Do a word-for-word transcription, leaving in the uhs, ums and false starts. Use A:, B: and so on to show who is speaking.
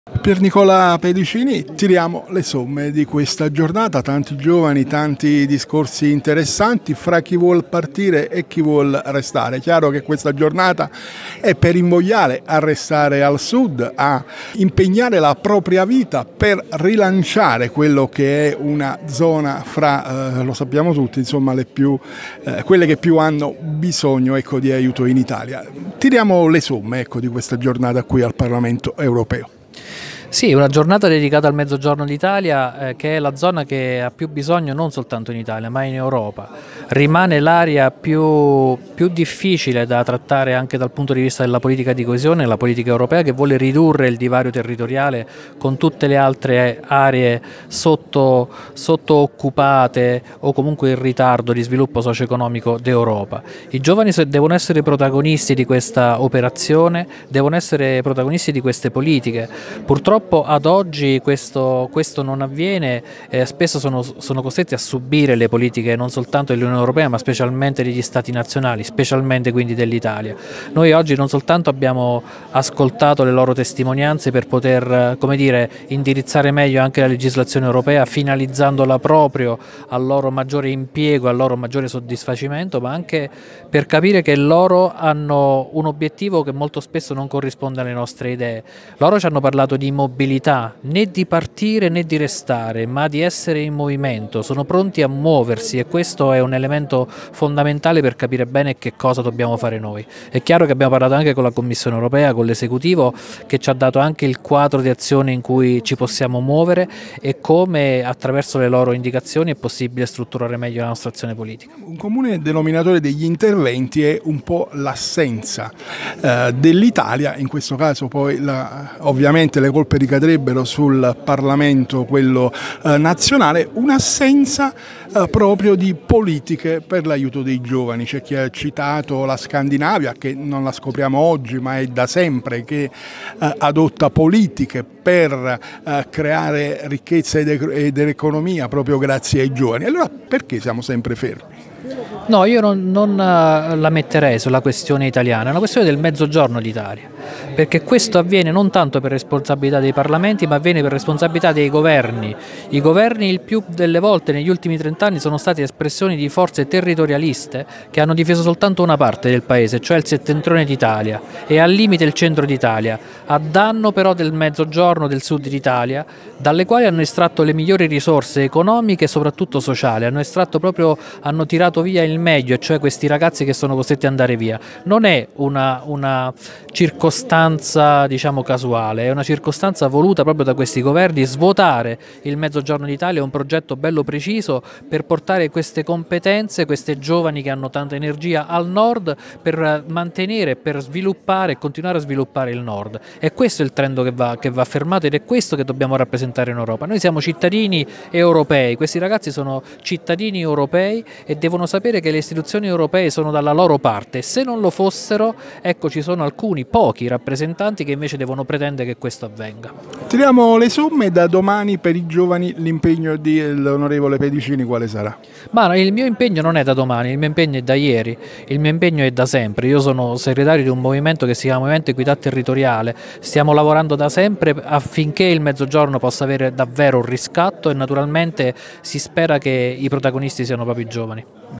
A: Pier Nicola Pedicini, tiriamo le somme di questa giornata, tanti giovani, tanti discorsi interessanti fra chi vuol partire e chi vuol restare. È chiaro che questa giornata è per invogliare a restare al sud, a impegnare la propria vita per rilanciare quello che è una zona fra, eh, lo sappiamo tutti, insomma, le più, eh, quelle che più hanno bisogno, ecco, di aiuto in Italia. Tiriamo le somme, ecco, di questa giornata qui al Parlamento europeo.
B: Sì, una giornata dedicata al Mezzogiorno d'Italia, eh, che è la zona che ha più bisogno non soltanto in Italia, ma in Europa. Rimane l'area più, più difficile da trattare anche dal punto di vista della politica di coesione, la politica europea che vuole ridurre il divario territoriale con tutte le altre aree sotto, sotto occupate o comunque in ritardo di sviluppo socio-economico d'Europa. I giovani devono essere protagonisti di questa operazione, devono essere protagonisti di queste politiche. Purtroppo ad oggi questo, questo non avviene, eh, spesso sono, sono costretti a subire le politiche non soltanto dell'Unione Europea ma specialmente degli Stati nazionali, specialmente quindi dell'Italia. Noi oggi non soltanto abbiamo ascoltato le loro testimonianze per poter, come dire, indirizzare meglio anche la legislazione europea finalizzandola proprio al loro maggiore impiego, al loro maggiore soddisfacimento, ma anche per capire che loro hanno un obiettivo che molto spesso non corrisponde alle nostre idee. Loro ci hanno parlato di mobilità, né di partire né di restare, ma di essere in movimento, sono pronti a muoversi e questo è un elemento fondamentale per capire bene che cosa dobbiamo fare noi. È chiaro che abbiamo parlato anche con la Commissione Europea, con l'esecutivo che ci ha dato anche il quadro di azione in cui ci possiamo muovere e come attraverso le loro indicazioni è possibile strutturare meglio la nostra azione politica.
A: Un comune denominatore degli interventi è un po' l'assenza eh, dell'Italia, in questo caso poi la, ovviamente le colpe ricadrebbero sul Parlamento, quello eh, nazionale, un'assenza eh, proprio di politiche per l'aiuto dei giovani. C'è chi ha citato la Scandinavia, che non la scopriamo oggi ma è da sempre che eh, adotta politiche per eh, creare ricchezza ed, ed economia proprio grazie ai giovani. Allora perché siamo sempre fermi?
B: No, io non, non la metterei sulla questione italiana, è una questione del Mezzogiorno d'Italia, perché questo avviene non tanto per responsabilità dei parlamenti, ma avviene per responsabilità dei governi. I governi il più delle volte negli ultimi trent'anni sono stati espressioni di forze territorialiste che hanno difeso soltanto una parte del paese, cioè il settentrione d'Italia e al limite il centro d'Italia, a danno però del Mezzogiorno, del sud d'Italia, dalle quali hanno estratto le migliori risorse economiche e soprattutto sociali, hanno estratto proprio, hanno tirato via il meglio, cioè questi ragazzi che sono costretti ad andare via. Non è una, una circostanza, diciamo, casuale, è una circostanza voluta proprio da questi governi. Svuotare il Mezzogiorno d'Italia è un progetto bello preciso per portare queste competenze, queste giovani che hanno tanta energia al nord, per mantenere, per sviluppare e continuare a sviluppare il nord. E questo è il trend che va, che va fermato ed è questo che dobbiamo rappresentare in Europa. Noi siamo cittadini europei, questi ragazzi sono cittadini europei e devono sapere che le istituzioni europee sono dalla loro parte. Se non lo fossero, ecco, ci sono alcuni, pochi rappresentanti che invece devono pretendere che questo avvenga.
A: Tiriamo le somme. Da domani per i giovani l'impegno dell'onorevole Pedicini quale sarà?
B: Ma il mio impegno non è da domani, il mio impegno è da ieri, il mio impegno è da sempre. Io sono segretario di un movimento che si chiama Movimento Equità Territoriale, stiamo lavorando da sempre affinché il Mezzogiorno possa avere davvero un riscatto e naturalmente si spera che i protagonisti siano proprio i giovani.